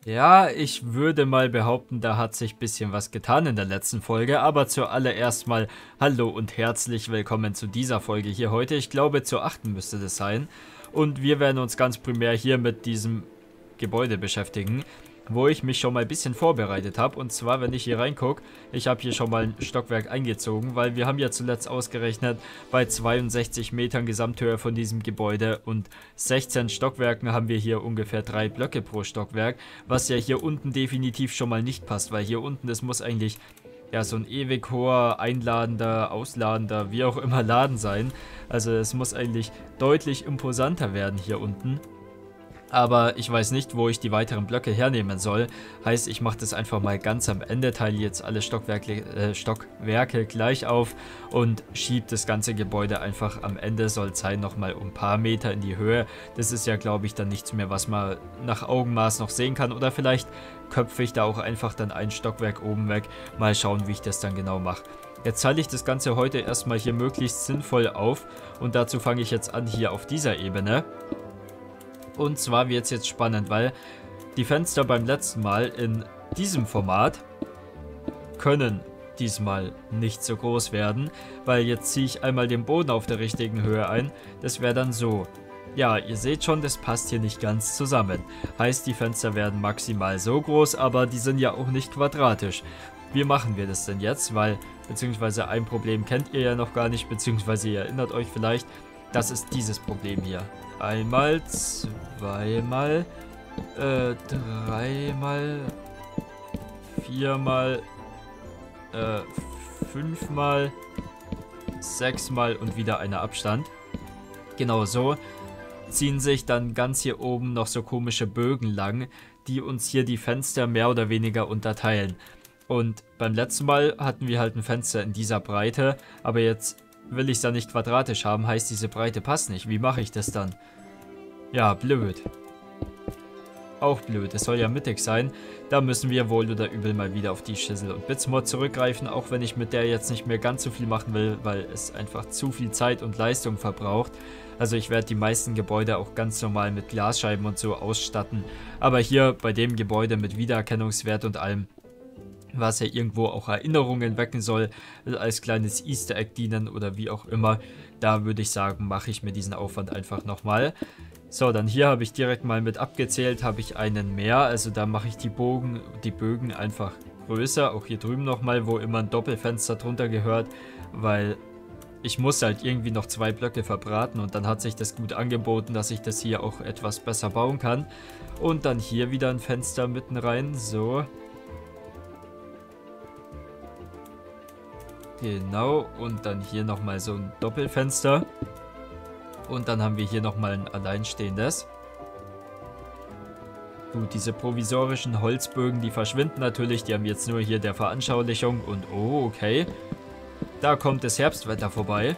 Ja, ich würde mal behaupten, da hat sich ein bisschen was getan in der letzten Folge, aber zuallererst mal hallo und herzlich willkommen zu dieser Folge hier heute. Ich glaube, zur 8. müsste das sein. Und wir werden uns ganz primär hier mit diesem Gebäude beschäftigen, wo ich mich schon mal ein bisschen vorbereitet habe. Und zwar, wenn ich hier reingucke, ich habe hier schon mal ein Stockwerk eingezogen, weil wir haben ja zuletzt ausgerechnet, bei 62 Metern Gesamthöhe von diesem Gebäude und 16 Stockwerken haben wir hier ungefähr 3 Blöcke pro Stockwerk, was ja hier unten definitiv schon mal nicht passt, weil hier unten, das muss eigentlich ja so ein ewig hoher, einladender, ausladender, wie auch immer Laden sein. Also es muss eigentlich deutlich imposanter werden hier unten. Aber ich weiß nicht, wo ich die weiteren Blöcke hernehmen soll. Heißt, ich mache das einfach mal ganz am Ende, teile jetzt alle Stockwerke gleich auf und schiebe das ganze Gebäude einfach am Ende, soll es sein, nochmal um ein paar Meter in die Höhe. Das ist ja, glaube ich, dann nichts mehr, was man nach Augenmaß noch sehen kann. Oder vielleicht köpfe ich da auch einfach dann ein Stockwerk oben weg. Mal schauen, wie ich das dann genau mache. Jetzt teile ich das Ganze heute erstmal hier möglichst sinnvoll auf. Und dazu fange ich jetzt an hier auf dieser Ebene. Und zwar wird es jetzt spannend, weil die Fenster beim letzten Mal in diesem Format können diesmal nicht so groß werden, weil jetzt ziehe ich einmal den Boden auf der richtigen Höhe ein. Das wäre dann so. Ja, ihr seht schon, das passt hier nicht ganz zusammen. Heißt, die Fenster werden maximal so groß, aber die sind ja auch nicht quadratisch. Wie machen wir das denn jetzt? Weil, beziehungsweise ein Problem kennt ihr ja noch gar nicht, beziehungsweise ihr erinnert euch vielleicht, das ist dieses Problem hier. Einmal, zweimal, dreimal, viermal, fünfmal, sechsmal und wieder einer Abstand. Genau so ziehen sich dann ganz hier oben noch so komische Bögen lang, die uns hier die Fenster mehr oder weniger unterteilen. Und beim letzten Mal hatten wir halt ein Fenster in dieser Breite, aber jetzt will ich es ja nicht quadratisch haben, heißt diese Breite passt nicht. Wie mache ich das dann? Ja, blöd. Auch blöd, es soll ja mittig sein. Da müssen wir wohl oder übel mal wieder auf die Schissel und Bitsmod zurückgreifen, auch wenn ich mit der jetzt nicht mehr ganz so viel machen will, weil es einfach zu viel Zeit und Leistung verbraucht. Also ich werde die meisten Gebäude auch ganz normal mit Glasscheiben und so ausstatten. Aber hier bei dem Gebäude mit Wiedererkennungswert und allem, was ja irgendwo auch Erinnerungen wecken soll, als kleines Easter Egg dienen oder wie auch immer, da würde ich sagen, mache ich mir diesen Aufwand einfach nochmal. So, dann hier habe ich direkt mal mit abgezählt, habe ich einen mehr, also da mache ich die Bögen einfach größer, auch hier drüben nochmal, wo immer ein Doppelfenster drunter gehört, weil ich muss halt irgendwie noch 2 Blöcke verbraten und dann hat sich das gut angeboten, dass ich das hier auch etwas besser bauen kann. Und dann hier wieder ein Fenster mitten rein, so. Genau, und dann hier nochmal so ein Doppelfenster. Und dann haben wir hier nochmal ein alleinstehendes. Gut, diese provisorischen Holzbögen, die verschwinden natürlich. Die haben jetzt nur hier der Veranschaulichung. Und oh, okay. Da kommt das Herbstwetter vorbei.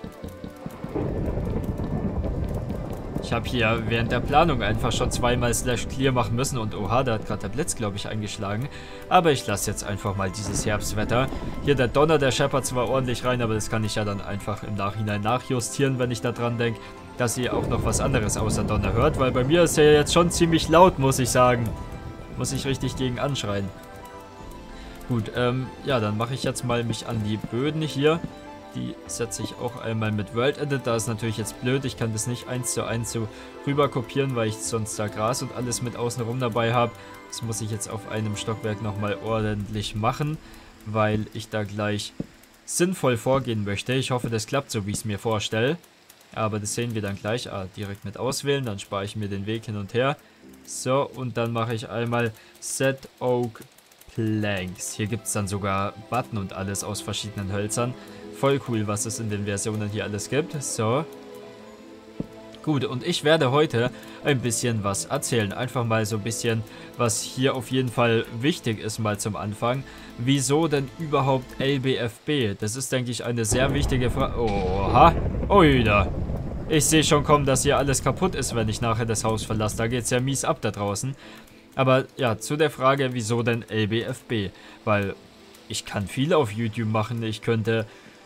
Ich habe hier während der Planung einfach schon zweimal /clear machen müssen und oha, da hat gerade der Blitz, glaube ich, eingeschlagen. Aber ich lasse jetzt einfach mal dieses Herbstwetter. Hier der Donner, der scheppert zwar ordentlich rein, aber das kann ich ja dann einfach im Nachhinein nachjustieren, wenn ich da dran denke, dass ihr auch noch was anderes außer Donner hört, weil bei mir ist er jetzt schon ziemlich laut, muss ich sagen. Muss ich richtig gegen anschreien. Gut, ja, dann mache ich jetzt mal mich an die Böden hier. Die setze ich auch einmal mit World Edit. Da ist natürlich jetzt blöd, ich kann das nicht 1:1 so rüber kopieren, weil ich sonst da Gras und alles mit außenrum dabei habe. Das muss ich jetzt auf einem Stockwerk nochmal ordentlich machen, weil ich da gleich sinnvoll vorgehen möchte. Ich hoffe, das klappt so, wie ich es mir vorstelle. Aber das sehen wir dann gleich. Direkt mit auswählen, dann spare ich mir den Weg hin und her. So, und dann mache ich einmal Set Oak Planks. Hier gibt es dann sogar Button und alles aus verschiedenen Hölzern. Voll cool, was es in den Versionen hier alles gibt. So. Gut, und ich werde heute ein bisschen was erzählen. Einfach mal so ein bisschen, was hier auf jeden Fall wichtig ist, mal zum Anfang. Wieso denn überhaupt LBFB? Das ist, denke ich, eine sehr wichtige Frage. Oha. Oida. Ich sehe schon kommen, dass hier alles kaputt ist, wenn ich nachher das Haus verlasse. Da geht es ja mies ab da draußen. Aber ja, zu der Frage, wieso denn LBFB? Weil ich kann viel auf YouTube machen. Ich könnte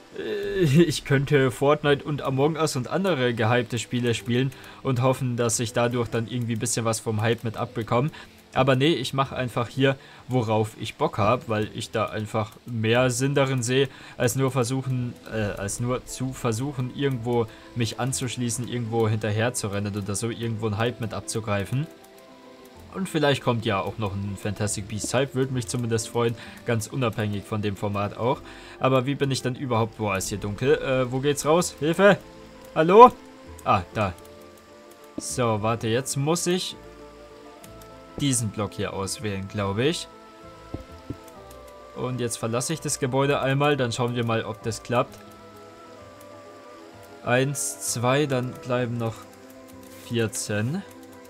Fortnite und Among Us und andere gehypte Spiele spielen und hoffen, dass ich dadurch dann irgendwie ein bisschen was vom Hype mit abbekomme. Aber nee, ich mache einfach hier, worauf ich Bock habe, weil ich da einfach mehr Sinn darin sehe, als nur zu versuchen, irgendwo mich anzuschließen, irgendwo hinterher zu rennen oder so, irgendwo einen Hype mit abzugreifen. Und vielleicht kommt ja auch noch ein Fantastic Beasts Hype, würde mich zumindest freuen, ganz unabhängig von dem Format auch. Aber wie bin ich dann überhaupt... Boah, ist hier dunkel. Wo geht's raus? Hilfe! Hallo? Ah, da. So, warte, jetzt muss ich diesen Block hier auswählen, glaube ich. Und jetzt verlasse ich das Gebäude einmal, dann schauen wir mal, ob das klappt. 1, 2, dann bleiben noch 14.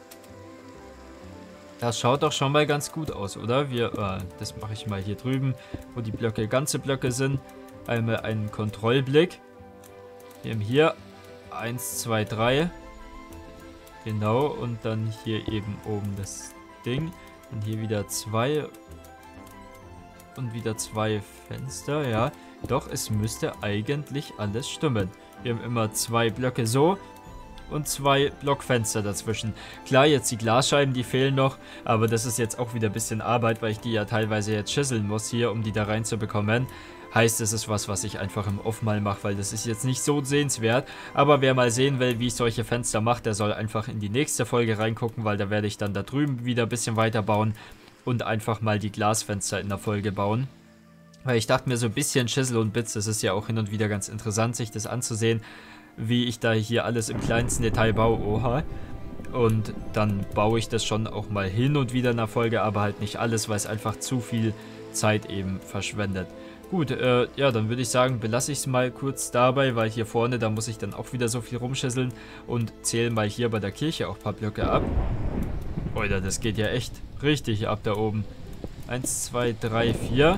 Das schaut doch schon mal ganz gut aus, oder? Das mache ich mal hier drüben, wo die Blöcke, ganze Blöcke sind. Einmal einen Kontrollblick. Wir haben hier 1, 2, 3. Genau, und dann hier eben oben das Ding. Und hier wieder 2. Und wieder 2 Fenster, ja. Doch, es müsste eigentlich alles stimmen. Wir haben immer 2 Blöcke so. Und 2 Blockfenster dazwischen. Klar, jetzt die Glasscheiben, die fehlen noch, aber das ist jetzt auch wieder ein bisschen Arbeit, weil ich die ja teilweise jetzt schüsseln muss hier, um die da reinzubekommen. Heißt, es ist was ich einfach im Off mal mache, weil das ist jetzt nicht so sehenswert. Aber wer mal sehen will, wie ich solche Fenster mache, der soll einfach in die nächste Folge reingucken, weil da werde ich dann da drüben wieder ein bisschen weiter bauen und einfach mal die Glasfenster in der Folge bauen. Weil ich dachte mir, so ein bisschen Schissel und Bits, das ist ja auch hin und wieder ganz interessant, sich das anzusehen, wie ich da hier alles im kleinsten Detail baue. Oha. Und dann baue ich das schon auch mal hin und wieder in der Folge, aber halt nicht alles, weil es einfach zu viel Zeit eben verschwendet. Gut, ja, dann würde ich sagen, belasse ich es mal kurz dabei, weil hier vorne, da muss ich dann auch wieder so viel rumschisseln und zähle mal hier bei der Kirche auch ein paar Blöcke ab. Alter, das geht ja echt richtig ab da oben. 1, 2, 3, 4.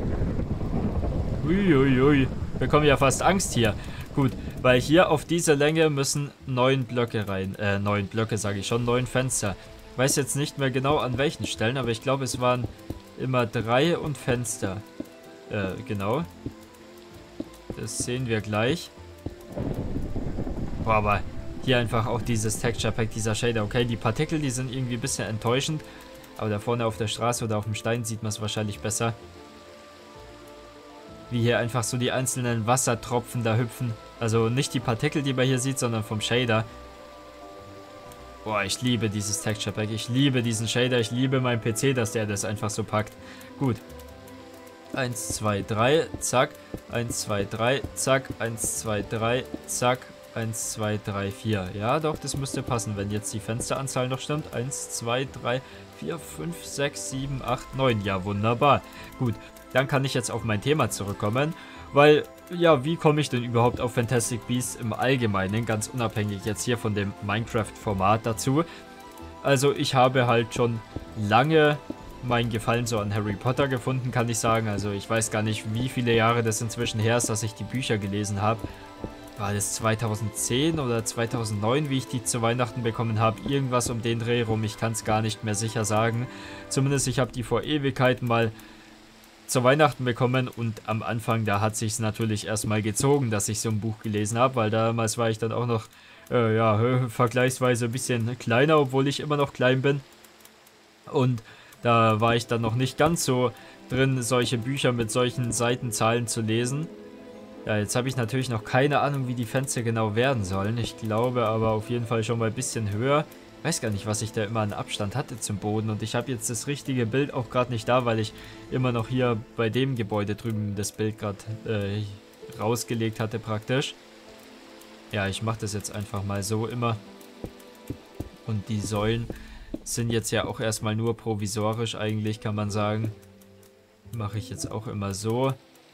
Uiuiui, wir bekommen ja fast Angst hier. Gut, weil hier auf diese Länge müssen 9 Blöcke rein. 9 Blöcke sage ich schon, 9 Fenster. Ich weiß jetzt nicht mehr genau an welchen Stellen, aber ich glaube es waren immer 3 und Fenster. Genau. Das sehen wir gleich. Boah, aber hier einfach auch dieses Texture Pack, dieser Shader. Okay, die Partikel, die sind irgendwie ein bisschen enttäuschend. Aber da vorne auf der Straße oder auf dem Stein sieht man es wahrscheinlich besser. Wie hier einfach so die einzelnen Wassertropfen da hüpfen. Also nicht die Partikel, die man hier sieht, sondern vom Shader. Boah, ich liebe dieses Texture Pack. Ich liebe diesen Shader. Ich liebe meinen PC, dass der das einfach so packt. Gut. 1, 2, 3, zack. 1, 2, 3, zack. 1, 2, 3, zack. 1, 2, 3, 4. Ja, doch, das müsste passen, wenn jetzt die Fensteranzahl noch stimmt. 1, 2, 3, 4, 5, 6, 7, 8, 9. Ja, wunderbar. Gut, dann kann ich jetzt auf mein Thema zurückkommen. Weil, ja, wie komme ich denn überhaupt auf Fantastic Beasts im Allgemeinen, ganz unabhängig jetzt hier von dem Minecraft-Format dazu? Also, ich habe halt schon lange meinen Gefallen so an Harry Potter gefunden, kann ich sagen. Also, ich weiß gar nicht, wie viele Jahre das inzwischen her ist, dass ich die Bücher gelesen habe. War das 2010 oder 2009, wie ich die zu Weihnachten bekommen habe? Irgendwas um den Dreh rum, ich kann es gar nicht mehr sicher sagen. Zumindest, ich habe die vor Ewigkeiten mal zu Weihnachten bekommen und am Anfang, da hat sich es natürlich erstmal gezogen, dass ich so ein Buch gelesen habe, weil damals war ich dann auch noch, vergleichsweise ein bisschen kleiner, obwohl ich immer noch klein bin. Und da war ich dann noch nicht ganz so drin, solche Bücher mit solchen Seitenzahlen zu lesen. Ja, jetzt habe ich natürlich noch keine Ahnung, wie die Fenster genau werden sollen. Ich glaube aber auf jeden Fall schon mal ein bisschen höher. Ich weiß gar nicht, was ich da immer an Abstand hatte zum Boden. Und ich habe jetzt das richtige Bild auch gerade nicht da, weil ich immer noch hier bei dem Gebäude drüben das Bild gerade rausgelegt hatte praktisch. Ja, ich mache das jetzt einfach mal so immer. Und die Säulen sind jetzt ja auch erstmal nur provisorisch eigentlich, kann man sagen. Mache ich jetzt auch immer so.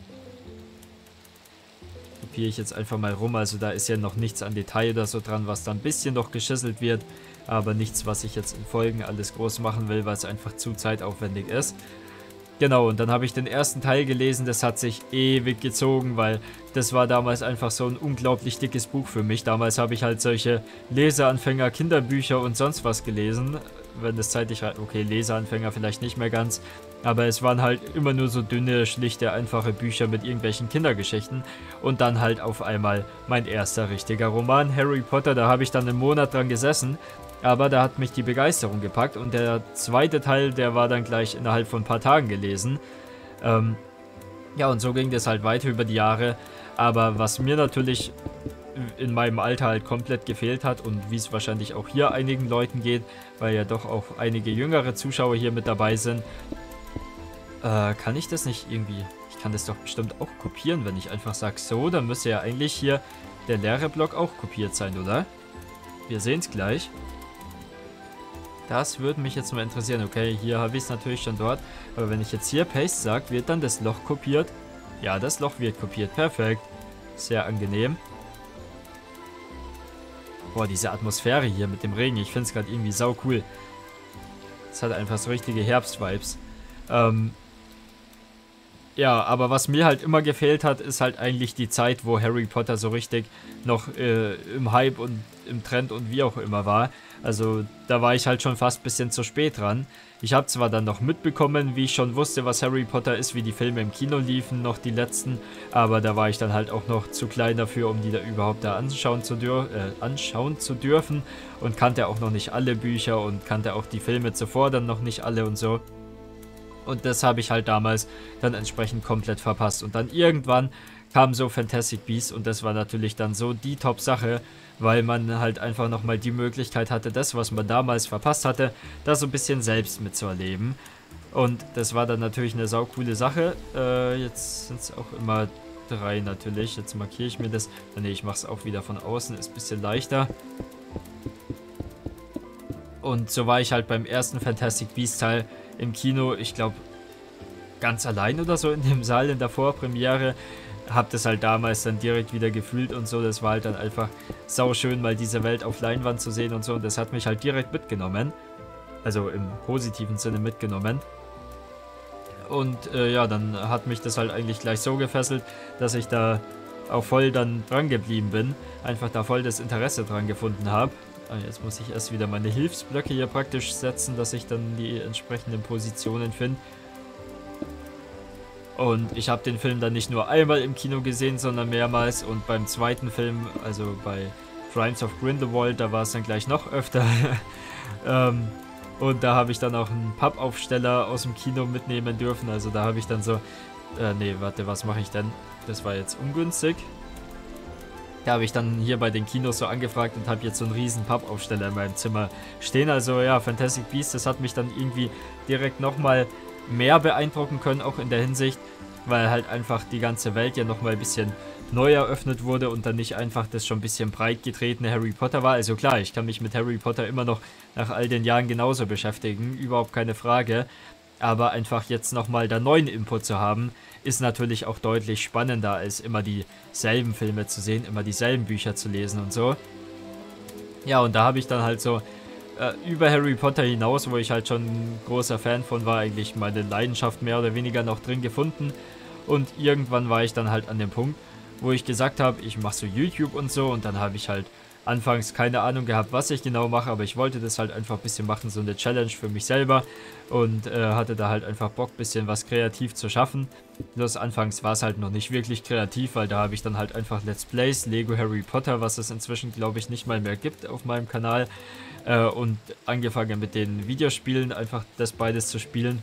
Kopiere ich jetzt einfach mal rum. Also da ist ja noch nichts an Detail oder so dran, was da ein bisschen noch geschisselt wird. Aber nichts, was ich jetzt in Folgen alles groß machen will, weil es einfach zu zeitaufwendig ist. Genau, und dann habe ich den ersten Teil gelesen. Das hat sich ewig gezogen, weil das war damals einfach so ein unglaublich dickes Buch für mich. Damals habe ich halt solche Leseanfänger, Kinderbücher und sonst was gelesen. Wenn das zeitlich... Okay, Leseanfänger vielleicht nicht mehr ganz. Aber es waren halt immer nur so dünne, schlichte, einfache Bücher mit irgendwelchen Kindergeschichten. Und dann halt auf einmal mein erster richtiger Roman, Harry Potter. Da habe ich dann einen Monat dran gesessen. Aber da hat mich die Begeisterung gepackt und der zweite Teil, der war dann gleich innerhalb von ein paar Tagen gelesen. Ja, und so ging das halt weiter über die Jahre. Aber was mir natürlich in meinem Alter halt komplett gefehlt hat und wie es wahrscheinlich auch hier einigen Leuten geht, weil ja doch auch einige jüngere Zuschauer hier mit dabei sind, kann ich das nicht irgendwie... Ich kann das doch bestimmt auch kopieren, wenn ich einfach sage so, dann müsste ja eigentlich hier der leere Block auch kopiert sein, oder? Wir sehen es gleich. Das würde mich jetzt mal interessieren. Okay, hier habe ich es natürlich schon dort. Aber wenn ich jetzt hier Paste sage, wird dann das Loch kopiert? Ja, das Loch wird kopiert. Perfekt. Sehr angenehm. Boah, diese Atmosphäre hier mit dem Regen. Ich finde es gerade irgendwie sau cool. Es hat einfach so richtige Herbst-Vibes. Ja, aber was mir halt immer gefehlt hat, ist halt eigentlich die Zeit, wo Harry Potter so richtig noch im Hype und im Trend und wie auch immer war. Also da war ich halt schon fast ein bisschen zu spät dran. Ich habe zwar dann noch mitbekommen, wie ich schon wusste, was Harry Potter ist, wie die Filme im Kino liefen, noch die letzten, aber da war ich dann halt auch noch zu klein dafür, um die da überhaupt da anschauen zu dürfen und kannte auch noch nicht alle Bücher und kannte auch die Filme zuvor dann noch nicht alle und so. Und das habe ich halt damals dann entsprechend komplett verpasst. Und dann irgendwann kam so Fantastic Beasts und das war natürlich dann so die Top-Sache, weil man halt einfach nochmal die Möglichkeit hatte, das, was man damals verpasst hatte, da so ein bisschen selbst mitzuerleben. Und das war dann natürlich eine saucoole Sache. Jetzt sind es auch immer 3 natürlich. Jetzt markiere ich mir das. Ne, ich mache es auch wieder von außen, ist ein bisschen leichter. Und so war ich halt beim ersten Fantastic Beasts Teil im Kino, ich glaube, ganz allein oder so in dem Saal in der Vorpremiere. Hab das halt damals dann direkt wieder gefühlt und so. Das war halt dann einfach sauschön, mal diese Welt auf Leinwand zu sehen und so. Und das hat mich halt direkt mitgenommen. Also im positiven Sinne mitgenommen. Und ja, dann hat mich das halt eigentlich gleich so gefesselt, dass ich da auch voll dann dran geblieben bin. Einfach da voll das Interesse dran gefunden habe. Jetzt muss ich erst wieder meine Hilfsblöcke hier praktisch setzen, dass ich dann die entsprechenden Positionen finde. Und ich habe den Film dann nicht nur einmal im Kino gesehen, sondern mehrmals. Und beim zweiten Film, also bei Crimes of Grindelwald, da war es dann gleich noch öfter. Und da habe ich dann auch einen Pappaufsteller aus dem Kino mitnehmen dürfen. Also da habe ich dann so... nee, warte, was mache ich denn? Das war jetzt ungünstig. Da habe ich dann hier bei den Kinos so angefragt und habe jetzt so einen riesen Pappaufsteller in meinem Zimmer stehen. Also ja, Fantastic Beasts, das hat mich dann irgendwie direkt nochmal mehr beeindrucken können, auch in der Hinsicht, weil halt einfach die ganze Welt ja nochmal ein bisschen neu eröffnet wurde und dann nicht einfach das schon ein bisschen breit getretene Harry Potter war. Also klar, ich kann mich mit Harry Potter immer noch nach all den Jahren genauso beschäftigen, überhaupt keine Frage. Aber einfach jetzt nochmal da neuen Input zu haben, ist natürlich auch deutlich spannender, als immer dieselben Filme zu sehen, immer dieselben Bücher zu lesen und so. Ja, und da habe ich dann halt so über Harry Potter hinaus, wo ich halt schon ein großer Fan von war, eigentlich meine Leidenschaft mehr oder weniger noch drin gefunden. Und irgendwann war ich dann halt an dem Punkt, wo ich gesagt habe, ich mache so YouTube und so. Und dann habe ich halt anfangs keine Ahnung gehabt, was ich genau mache, aber ich wollte das halt einfach ein bisschen machen, so eine Challenge für mich selber. Und hatte da halt einfach Bock, ein bisschen was kreativ zu schaffen. Bloß anfangs war es halt noch nicht wirklich kreativ, weil da habe ich dann halt einfach Let's Plays, Lego Harry Potter, was es inzwischen glaube ich nicht mal mehr gibt auf meinem Kanal. Und angefangen mit den Videospielen, einfach das beides zu spielen.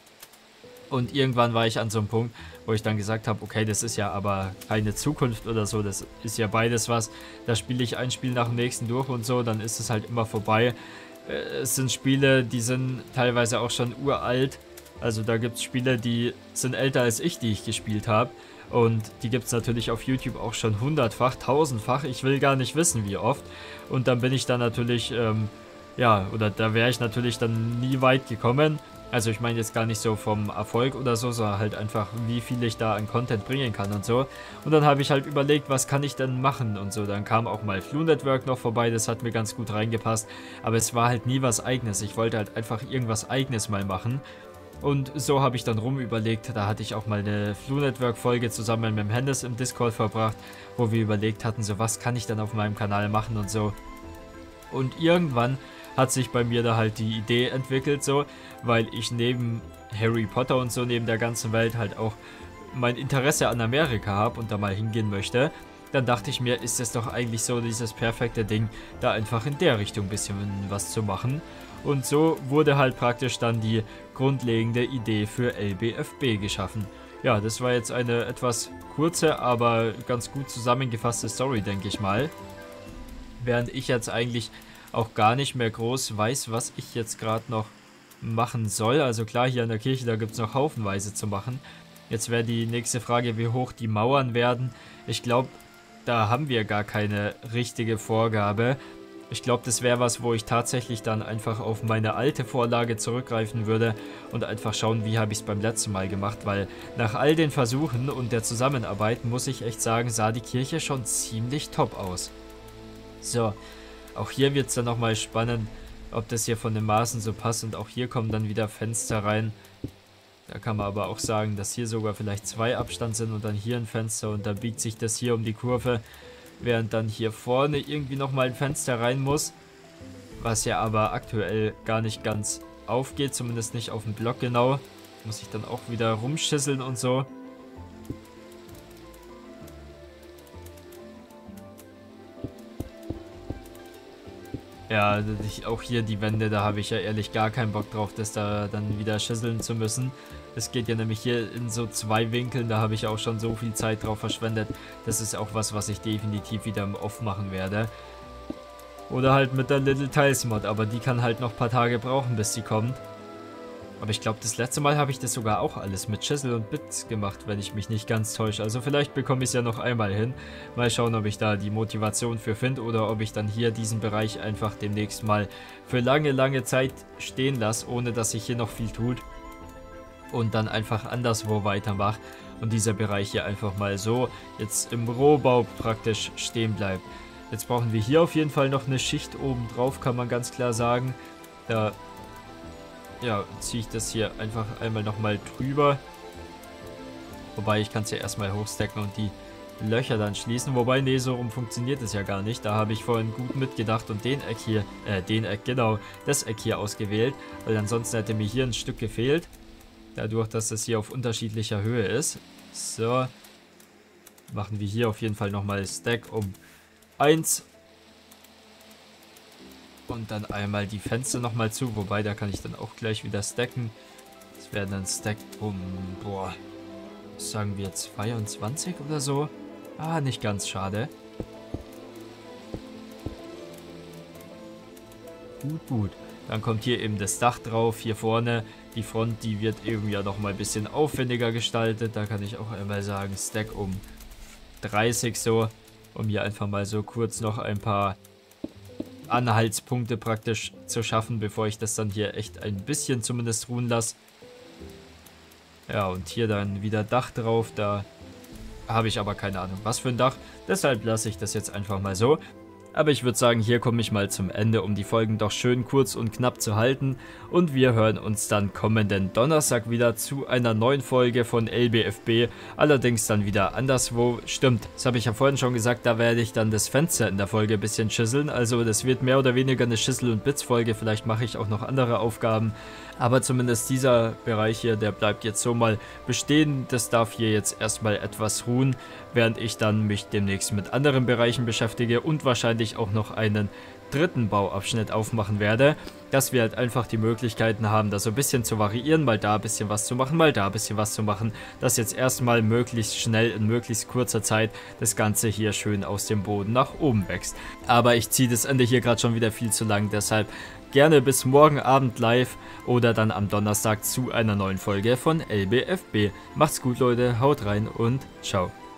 Und irgendwann war ich an so einem Punkt, wo ich dann gesagt habe, okay, das ist ja aber keine Zukunft oder so, das ist ja beides was. Da spiele ich ein Spiel nach dem nächsten durch und so, dann ist es halt immer vorbei. Es sind Spiele, die sind teilweise auch schon uralt. Also da gibt es Spiele, die sind älter als ich, die ich gespielt habe. Und die gibt es natürlich auf YouTube auch schon 100-fach, 1000-fach. Ich will gar nicht wissen, wie oft. Und dann bin ich dann natürlich, ja, oder da wäre ich natürlich dann nie weit gekommen. Also ich meine jetzt gar nicht so vom Erfolg oder so, sondern halt einfach, wie viel ich da an Content bringen kann und so. Und dann habe ich halt überlegt, was kann ich denn machen und so. Dann kam auch mal Flu Network noch vorbei, das hat mir ganz gut reingepasst. Aber es war halt nie was Eigenes. Ich wollte halt einfach irgendwas Eigenes mal machen. Und so habe ich dann rumüberlegt, da hatte ich auch mal eine Flu Network Folge zusammen mit dem Hennes im Discord verbracht, wo wir überlegt hatten, so was kann ich dann auf meinem Kanal machen und so. Und irgendwann hat sich bei mir da halt die Idee entwickelt so, weil ich neben Harry Potter und so, neben der ganzen Welt halt auch mein Interesse an Amerika habe und da mal hingehen möchte. dann dachte ich mir, ist es doch eigentlich so dieses perfekte Ding, da einfach in der Richtung ein bisschen was zu machen. Und so wurde halt praktisch dann die grundlegende Idee für LBFB geschaffen. Ja, das war jetzt eine etwas kurze, aber ganz gut zusammengefasste Story, denke ich mal. Während ich jetzt eigentlich auch gar nicht mehr groß weiß, was ich jetzt gerade noch machen soll. Also klar, hier an der Kirche, da gibt es noch haufenweise zu machen. Jetzt wäre die nächste Frage, wie hoch die Mauern werden. Ich glaube, da haben wir gar keine richtige Vorgabe. Ich glaube, das wäre was, wo ich tatsächlich dann einfach auf meine alte Vorlage zurückgreifen würde und einfach schauen, wie habe ich es beim letzten Mal gemacht, weil nach all den Versuchen und der Zusammenarbeit, muss ich echt sagen, sah die Kirche schon ziemlich top aus. So, auch hier wird es dann nochmal spannend, ob das hier von den Maßen so passt, und auch hier kommen dann wieder Fenster rein. Da kann man aber auch sagen, dass hier sogar vielleicht 2 Abstand sind und dann hier ein Fenster, und dann biegt sich das hier um die Kurve, während dann hier vorne irgendwie nochmal ein Fenster rein muss, was ja aber aktuell gar nicht ganz aufgeht, zumindest nicht auf dem Block genau. Muss ich dann auch wieder rumschisseln und so. Ja, auch hier die Wände, da habe ich ja ehrlich gar keinen Bock drauf, das da dann wieder schüsseln zu müssen. Es geht ja nämlich hier in so 2 Winkeln, da habe ich auch schon so viel Zeit drauf verschwendet. Das ist auch was ich definitiv wieder im Off machen werde. Oder halt mit der Little Tiles Mod, aber die kann halt noch ein paar Tage brauchen, bis sie kommt. Aber ich glaube, das letzte Mal habe ich das sogar auch alles mit Chisel und Bits gemacht, wenn ich mich nicht ganz täusche. Also vielleicht bekomme ich es ja noch einmal hin. Mal schauen, ob ich da die Motivation für finde oder ob ich dann hier diesen Bereich einfach demnächst mal für lange, lange Zeit stehen lasse, ohne dass sich hier noch viel tut. Und dann einfach anderswo weitermache und dieser Bereich hier einfach mal so jetzt im Rohbau praktisch stehen bleibt. Jetzt brauchen wir hier auf jeden Fall noch eine Schicht oben drauf, kann man ganz klar sagen. Da ja, ziehe ich das hier einfach einmal nochmal drüber. Wobei, ich kann es ja erstmal hochstacken und die Löcher dann schließen. Wobei, nee, so rum funktioniert es ja gar nicht. Da habe ich vorhin gut mitgedacht und den Eck hier, genau, das Eck hier ausgewählt. Weil ansonsten hätte mir hier ein Stück gefehlt. Dadurch, dass das hier auf unterschiedlicher Höhe ist. So. Machen wir hier auf jeden Fall nochmal Stack um 1. Und dann einmal die Fenster nochmal zu, wobei da kann ich dann auch gleich wieder stacken. Das werden dann Stack um, boah, sagen wir 22 oder so. Ah, nicht ganz, schade. Gut. Dann kommt hier eben das Dach drauf, hier vorne. Die Front, die wird eben ja nochmal ein bisschen aufwendiger gestaltet. Da kann ich auch einmal sagen, Stack um 30 so, um hier einfach mal so kurz noch ein paar Anhaltspunkte praktisch zu schaffen, bevor ich das dann hier echt ein bisschen zumindest ruhen lasse. Ja, und hier dann wieder Dach drauf, da habe ich aber keine Ahnung, was für ein Dach. Deshalb lasse ich das jetzt einfach mal so. Aber ich würde sagen, hier komme ich mal zum Ende, um die Folgen doch schön kurz und knapp zu halten. Und wir hören uns dann kommenden Donnerstag wieder zu einer neuen Folge von LBFB. Allerdings dann wieder anderswo. Stimmt, das habe ich ja vorhin schon gesagt, da werde ich dann das Fenster in der Folge ein bisschen schüsseln. Also das wird mehr oder weniger eine Schüssel- und Bits-Folge. Vielleicht mache ich auch noch andere Aufgaben. Aber zumindest dieser Bereich hier, der bleibt jetzt so mal bestehen. Das darf hier jetzt erstmal etwas ruhen, während ich dann mich demnächst mit anderen Bereichen beschäftige und wahrscheinlich auch noch einen dritten Bauabschnitt aufmachen werde, dass wir halt einfach die Möglichkeiten haben, da so ein bisschen zu variieren, mal da ein bisschen was zu machen, mal da ein bisschen was zu machen, dass jetzt erstmal möglichst schnell in möglichst kurzer Zeit das Ganze hier schön aus dem Boden nach oben wächst. Aber ich ziehe das Ende hier gerade schon wieder viel zu lang, deshalb gerne bis morgen Abend live oder dann am Donnerstag zu einer neuen Folge von LBFB. Macht's gut, Leute, haut rein und ciao.